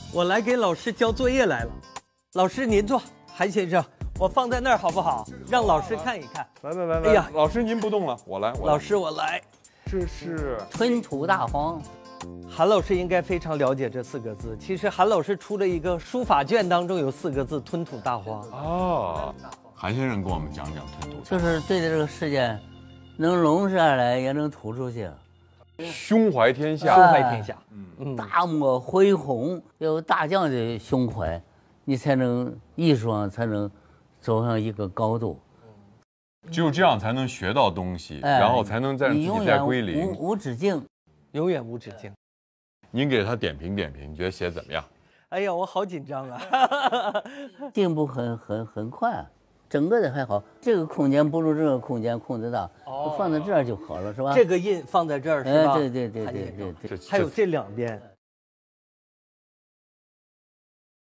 我来给老师交作业来了。老师您坐，韩先生，我放在那儿好不好？让老师看一看。 来， 哎呀， 老师您不动了，我来。 老师我来。 这是吞吐大荒。 韩老师应该非常了解这4个字。其实韩老师出了一个书法卷，当中有4个字“吞吐大荒”。 啊，韩先生给我们讲讲吞吐。 就是对待这个世界，能容下来，也能吐出去。 胸怀天下， 胸怀天下。 大漠恢宏，要有大将的胸怀，你才能艺术上才能走上一个高度。 只有这样才能学到东西，然后才能让自己再归零。 无止境， 永远无止境。 您给他点评点评，你觉得写怎么样？ 哎呀，我好紧张啊！ 进步很快，整个的还好。这个空间不如这个空间空得大，放在这儿就好了，是吧？ 这个印放在这儿是吧？ 对。 还有这2边，